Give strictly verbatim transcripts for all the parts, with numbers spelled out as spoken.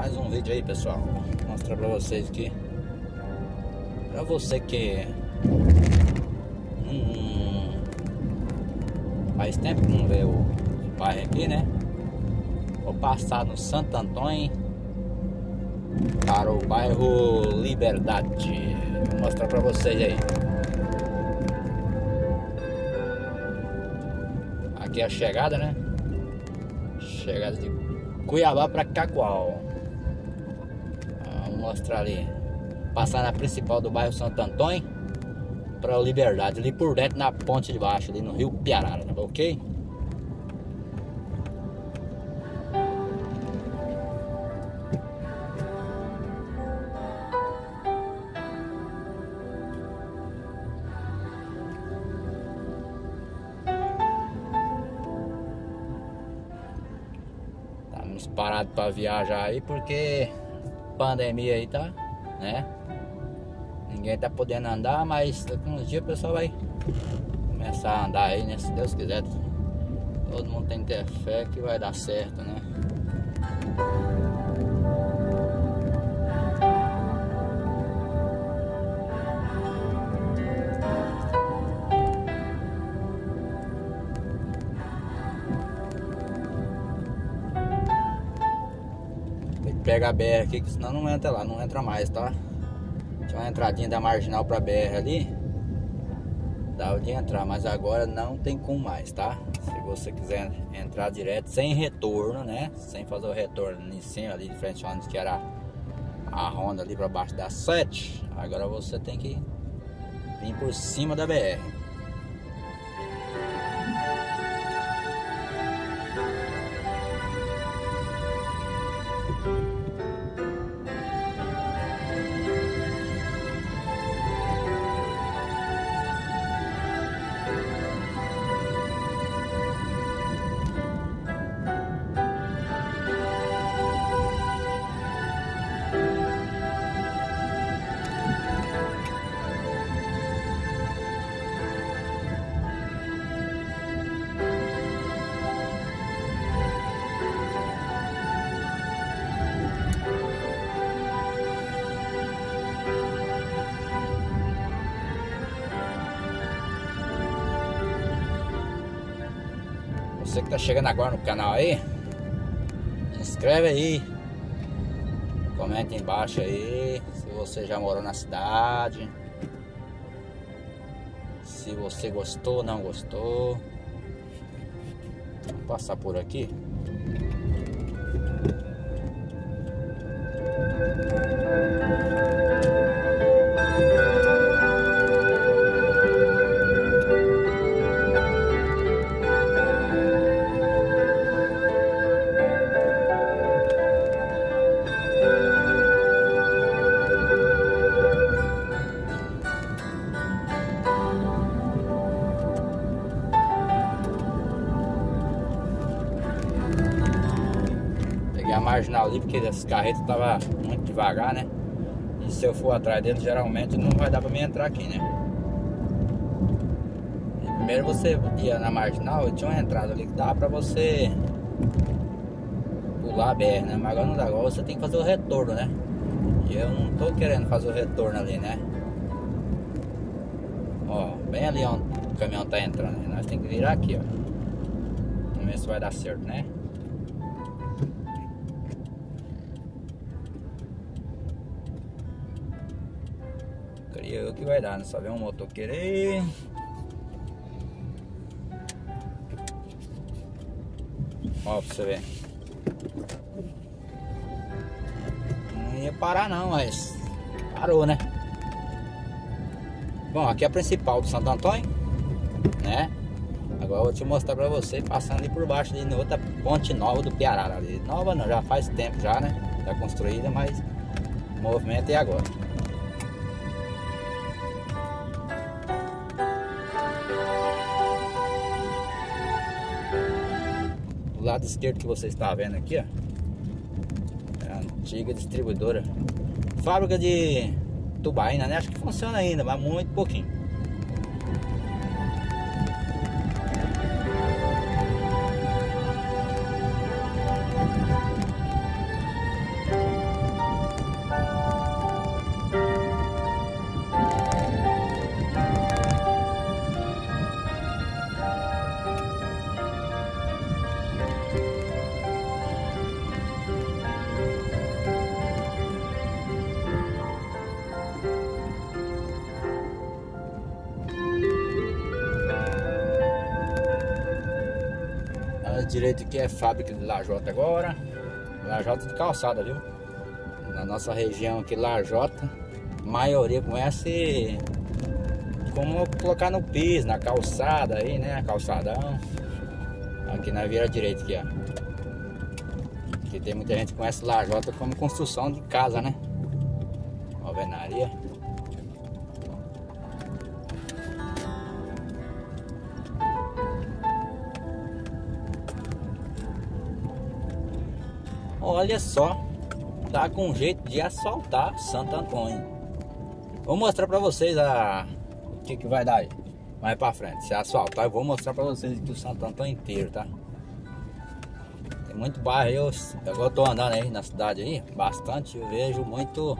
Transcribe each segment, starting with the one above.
Mais um vídeo aí, pessoal. Vou mostrar pra vocês aqui. Pra você que hum, faz tempo que não vê o bairro aqui, né? Vou passar no Santo Antônio para o bairro Liberdade. Vou mostrar pra vocês aí. Aqui é a chegada, né? Chegada de Cuiabá para Cacoal. Vamos mostrar ali. Passar na principal do bairro Santo Antônio para o Liberdade, ali por dentro na ponte de baixo, ali no Rio Piarara, tá ok? Estamos parados para viajar aí porque pandemia aí tá, né? Ninguém tá podendo andar, mas daqui uns dias o pessoal vai começar a andar aí, né? Se Deus quiser. Todo mundo tem que ter fé que vai dar certo, né? Tem que pegar a B R aqui, que senão não entra lá, não entra mais, tá? Tinha uma entradinha da marginal pra B R ali, dava de entrar, mas agora não tem como mais, tá? Se você quiser entrar direto, sem retorno, né? Sem fazer o retorno em cima ali de frente onde que era a Honda ali pra baixo da sete, agora você tem que vir por cima da B R. Você que tá chegando agora no canal aí, se inscreve aí, comenta embaixo aí se você já morou na cidade, se você gostou ou não gostou. Vou passar por aqui. A marginal ali porque esse carreto tava muito devagar, né? E se eu for atrás dele, geralmente não vai dar pra mim entrar aqui, né? E primeiro você ia na marginal e tinha uma entrada ali que dava pra você pular a B R, né? Mas agora não dá, agora você tem que fazer o retorno, né? E eu não tô querendo fazer o retorno ali, né? Ó, bem ali onde o caminhão tá entrando, né? Nós temos que virar aqui, ó. Vamos ver se vai dar certo, né? Creio que vai dar, né? Só ver um motoqueiro aí. Ó, pra você ver. Não ia parar não, mas parou, né? Bom, aqui é a principal do Santo Antônio, né? Agora eu vou te mostrar pra você passando ali por baixo ali na outra ponte nova do Piarara ali. Nova não, já faz tempo já, né? Já construída, mas o movimento é agora. Do lado esquerdo que você está vendo aqui, ó, é a antiga distribuidora, fábrica de tubaína, né? Acho que funciona ainda, mas muito pouquinho. direita aqui é fábrica de lajota agora. Lajota de calçada, viu? Na nossa região aqui, lajota, maioria conhece como colocar no piso, na calçada aí, né? Calçadão. Aqui na vira direita aqui, ó. Aqui tem muita gente que conhece lajota como construção de casa, né? Alvenaria. Olha só, tá com jeito de asfaltar Santo Antônio. Vou mostrar pra vocês a... o que que vai dar aí mais pra frente. Se asfaltar, eu vou mostrar pra vocês aqui o Santo Antônio inteiro, tá? Tem muito bairro aí, eu, agora eu tô andando aí na cidade aí, bastante, eu vejo muito...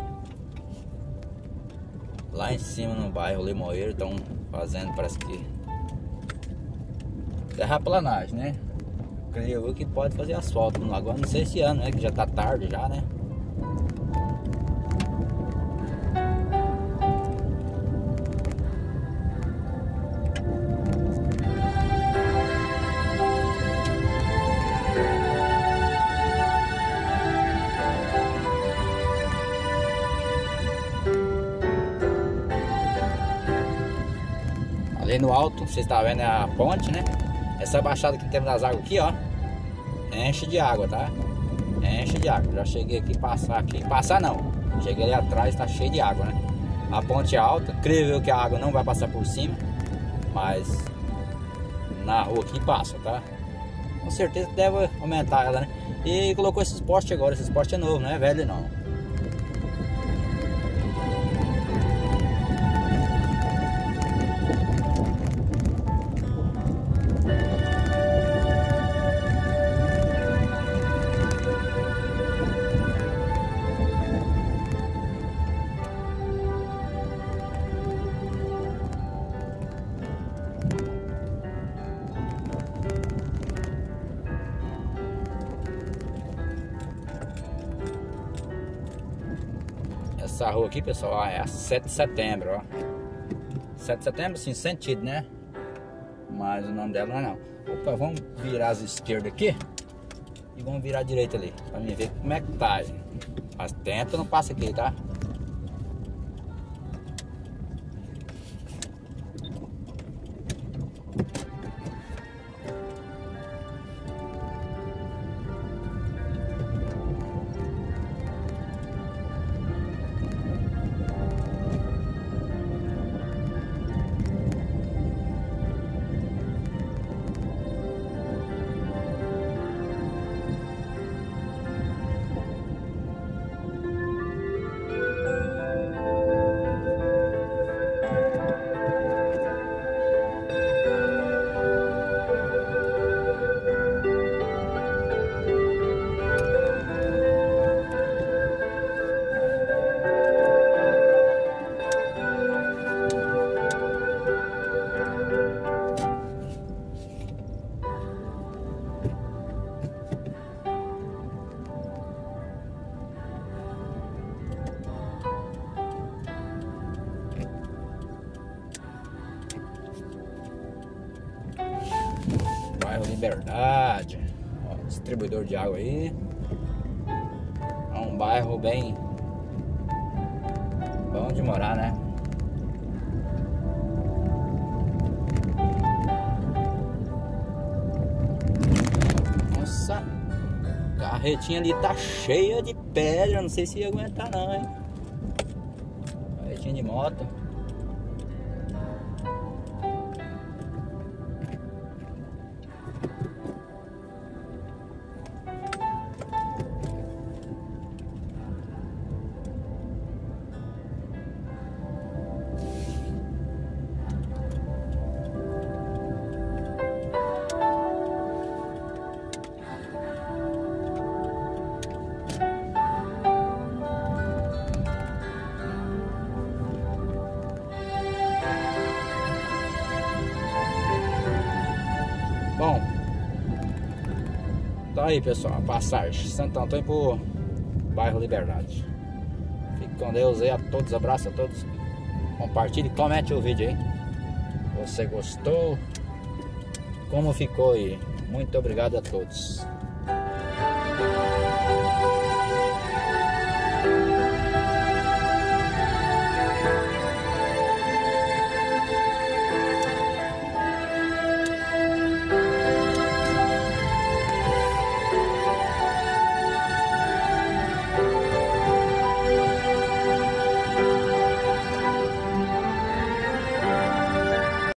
Lá em cima no bairro Limoeiro estão fazendo, parece que... terraplanagem, né? Creio eu que pode fazer asfalto. Agora não sei esse ano, né? Que já tá tarde já, né? Ali no alto, vocês estão vendo a ponte, né? Essa baixada que temos das águas aqui, ó, enche de água, tá? Enche de água. Já cheguei aqui, passar aqui. Passar não. Cheguei ali atrás, tá cheio de água, né? A ponte é alta. Creio eu que a água não vai passar por cima, mas na rua aqui passa, tá? Com certeza deve aumentar ela, né? E colocou esses postes agora. Esse poste é novo, não é velho não. Essa rua aqui, pessoal, ó, é a sete de setembro, ó. sete de setembro, sim, sentido, né? Mas o nome dela não é não. Opa, vamos virar as esquerdas aqui e vamos virar a direita ali, pra mim ver como é que tá aí. Faz tempo que eu não passo aqui, tá? Bairro Liberdade, ó, distribuidor de água aí. É um bairro bem bom de morar, né? Nossa, a carretinha ali tá cheia de pedra, não sei se ia aguentar não, hein? Carretinha de moto. Bom, tá aí, pessoal, a passagem Santo Antônio pro bairro Liberdade. Fique com Deus aí a todos, abraço a todos. Compartilhe, comente o vídeo aí. Você gostou? Como ficou aí? Muito obrigado a todos.